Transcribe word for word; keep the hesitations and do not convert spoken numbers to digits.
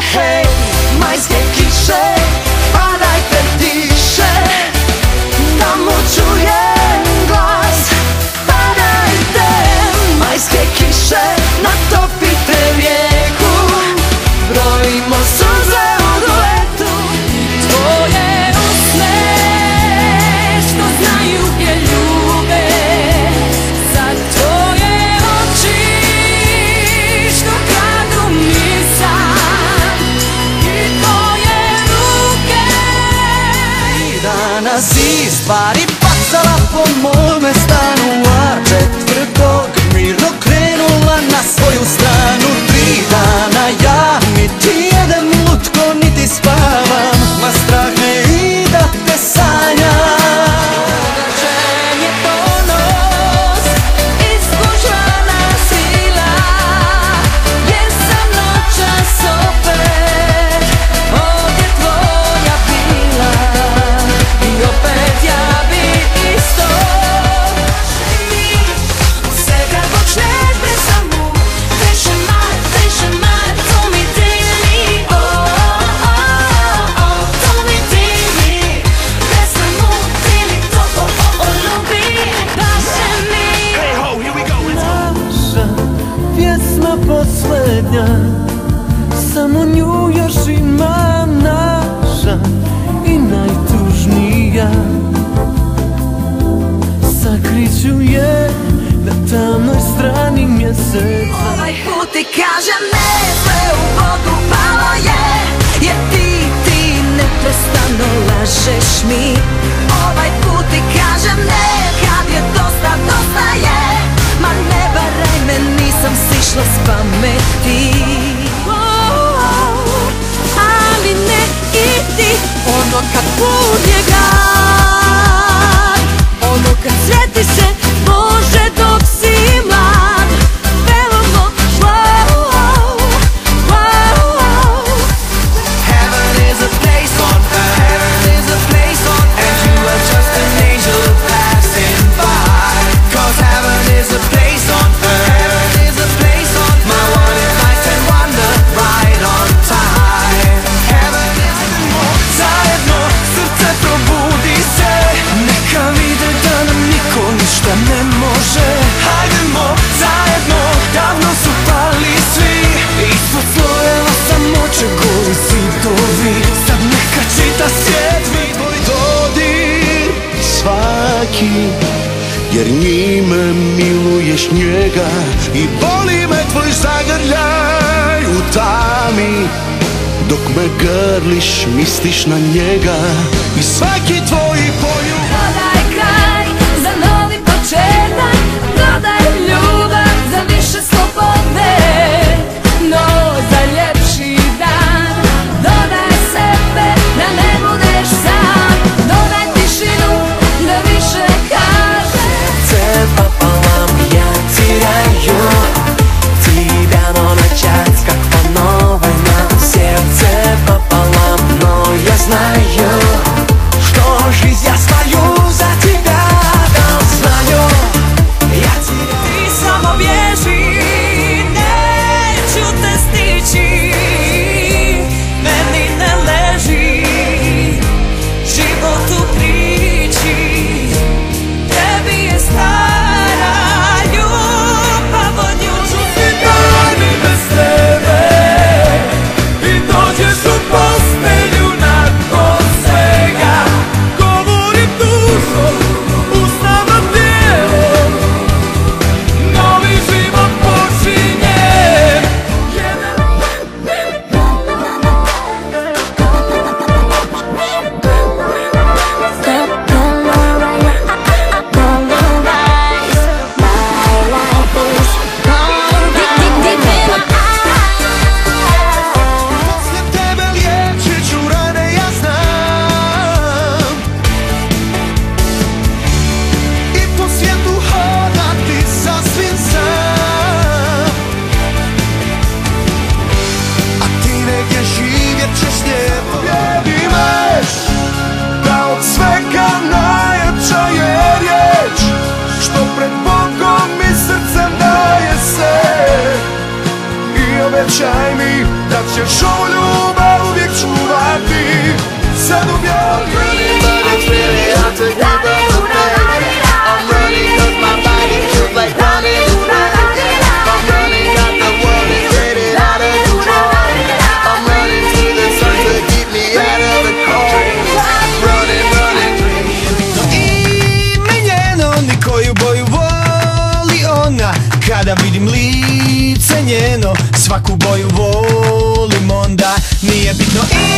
hej, majske kiše, padajte tiše, tamo čujem glas. Padajte, majske kiše, natopite rijeku, brojimo suze u duetu. Tvoje usne što znaju gdje ljube, za tvoje oči što kradu mi san, i tvoje ruke. I danas iz stvari bacala po mome stanu, a četvrtog mirno krenula na svoju stranu. Tri dana ja niti jedem lutko niti spavam, ma strah me i da te sanjam. Događen je ponos, iskušana sila, jer sam noćas opet ovdje tvoja bila. I opet ja bi isto sve kad počneš besamu, više mar, više mar, to mi dili, oh, oh, oh, to mi dili, besamu dili, to, oh, oh, oh, ljubi, paše mi. Naša pjesma posljednja, samo nju još ima, naša i najtužnija. Sakriću je na tamnoj strani mjeseca. Ovaj put ti kažem ne, sve u vodu palo je, jer ti, ti neprestano lažeš mi. Ovaj put ti kažem ne, kad je dosta, dosta je, ma ne varaj me, nisam sišla s pameti. Oh, oh, ali ne i ti, ono kad put je gad, ono kad sreti se može dok si mlad. Pevamo wow, wow, wow, wow. Heaven is a place on earth, heaven is a place on earth, and you are just an angel passing by. Cause heaven is a place on earth, heaven is a place on earth, my one and night and wonder right on time. Heaven is a zajedno, srce probudi se, neka vide da nam niko ništa ne može. Hajdemo zajedno, davno su pali svi, ispod slojeva samoće goli zidovi. Sad neka čita svijet vid tvoj dodir svaki, jer njime miluješ njega i boli me tvoj zagrljaj u tami. Dok me grliš, misliš na njega i svaki tvoj poljub. Dodaj kraj za novi početak, dodaj ljubav za više slobode, no za ljepši dan. Dodaj sebe da ne budeš sam, dodaj tišinu da više kažeš. Сердце пополам я теряю тебя, но начать как по новой нам. Сердце пополам, но я знаю, что жизнь я свою за тебя дам. Знаю, я теряю. Ti samo bježi, neću te stići, meni ne leži život u priči, tebi je stara ljubav od jučer. Dani bez tebe i dođeš u postelju nakon svega. Govorim dušom, usnama tijelom, novi život počinje. Poslije tebe liječit ću rane, ja znam, i po svijetu hodati sasvim sam. A ti negdje živjet ćeš lijepo, imaš da od svega najjača je riječ, što pred Bogom i srcem daje se. I obećaj mi da ćeš ovu ljubav nebitno